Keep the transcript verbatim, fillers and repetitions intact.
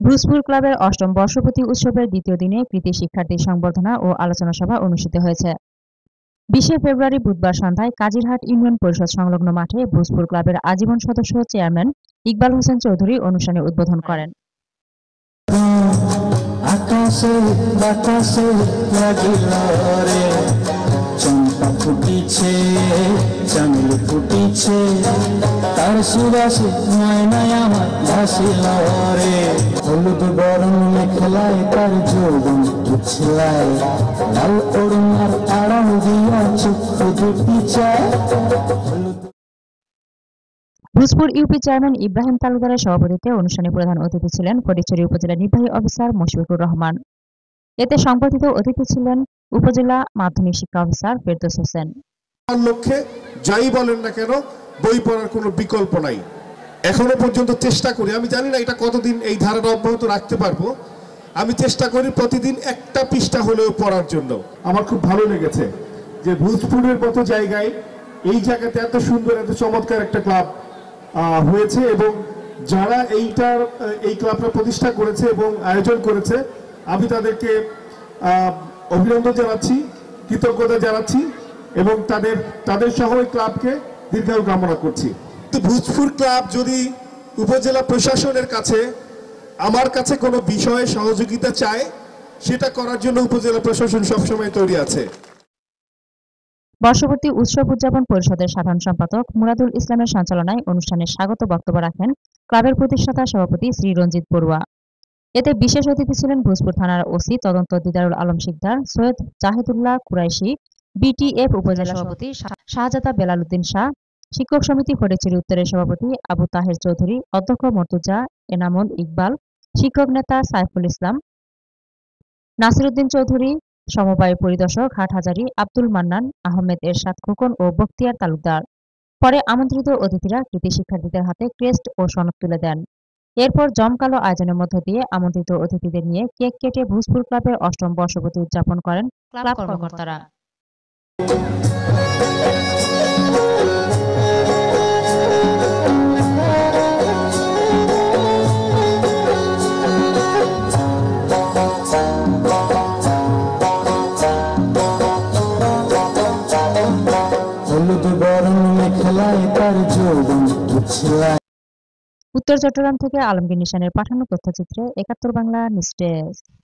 ভূজপুর ক্লাবের অষ্টম বর্ষপূর্তি উৎসবের দ্বিতীয় দিনে কৃতি শিক্ষার্থী সংবর্ধনা ও আলোচনা সভা অনুষ্ঠিত হয়েছে। বিশে ফেব্রুয়ারি বুধবার সন্ধ্যায় কাজিরহাট ইউনিয়ন পরিষদ সংলগ্ন মাঠে ভূজপুর ক্লাবের আজীবন সদস্য চেয়ারম্যান ইকবাল হোসেন চৌধুরী অনুষ্ঠানে উদ্বোধন করেন। আকাশে বাতাসে লাগিলা রে চম্পা ফুটিছে চামেলি ফুটিছে তার সুবাসে নয়নায় আমার ভাসিল রে হলুদ বরণ মেখলায় তার যৌবন উছলায় লাল ওড়নার আড়াল দিয়া চক্ষু দুটি চায়। ভূজপুর ইউপি চেয়ারম্যান ইব্রাহিম তালুকদারের সভাপতিত্বে অনুষ্ঠানে প্রধান অতিথি ছিলেন ফটিকছড়ি উপজেলা নির্বাহী অফিসার মুশফিকুর রহমান। এতে সংবর্ধিত অতিথি ছিলেন উপজেলা মাধ্যমিক শিক্ষা অফিসার ফেরদৌস হোসেন। লক্ষ্যে যাই বলেন না কেন বই পড়ার কোনো বিকল্প নাই। এখনো পর্যন্ত চেষ্টা করি, আমি জানি না এটা কতদিন এই ধারাটা অব্যাহত রাখতে পারবো, আমি চেষ্টা করি প্রতিদিন একটা পৃষ্ঠা হলেও পড়ার জন্য। আমার খুব ভালো লেগেছে যে ভূজপুরের মতো জায়গায় এই জায়গাতে এত সুন্দর এত চমৎকার একটা ক্লাব হয়েছে এবং যারা এইটার এই ক্লাবটা প্রতিষ্ঠা করেছে এবং আয়োজন করেছে আমি তাদেরকে অভিনন্দন জানাচ্ছি, কৃতজ্ঞতা জানাচ্ছি এবং তাদের তাদের সহ এই ক্লাবকে দীর্ঘায়ু কামনা করছি। তো ভূজপুর ক্লাব যদি উপজেলা প্রশাসনের কাছে আমার কাছে কোনো বিষয়ে সহযোগিতা চায় সেটা করার জন্য উপজেলা প্রশাসন সবসময় তৈরি আছে। বর্ষপূর্তি উৎসব উদযাপন পরিষদের সাধারণ সম্পাদক মুরাদুল ইসলামের সঞ্চালনায় অনুষ্ঠানে স্বাগত বক্তব্য রাখেন ক্লাবের প্রতিষ্ঠাতা সভাপতি শ্রী রঞ্জিত বড়ুয়া। এতে বিশেষ অতিথি ছিলেন ভূজপুর থানার ওসি তদন্ত দিদারুল আলম শিকদার, সৈয়দ জাহিদুল্লাহ কুরাইশি, বিটিএফ উপজেলা সভাপতি শাহজাদা বেলাল উদ্দিন শাহ, শিক্ষক সমিতি ফটিকছড়ি উত্তরের সভাপতি আবু তাহের চৌধুরী, অধ্যক্ষ মর্তুজা এনামুল ইকবাল, শিক্ষক নেতা সাইফুল ইসলাম, নাসিরউদ্দিন চৌধুরী, সমবায় পরিদর্শক হাটহাজারী আব্দুল মান্নান, আহমেদ এরশাদ খোকন ও বখতিয়ার তালুকদার। পরে আমন্ত্রিত অতিথিরা কৃতি শিক্ষার্থীদের হাতে ক্রেস্ট ও সনদ তুলে দেন। এরপর জমকালো আয়োজনের মধ্য দিয়ে আমন্ত্রিত অতিথিদের নিয়ে কেক কেটে ভূজপুর ক্লাবের অষ্টম বর্ষপূর্তি উদযাপন করেন ক্লাব কর্মকর্তারা। উত্তর চট্টগ্রাম থেকে আলমগীর নিশানের পাঠানো তথ্যচিত্রে একাত্তর বাংলা নিউজ ডেস্ক।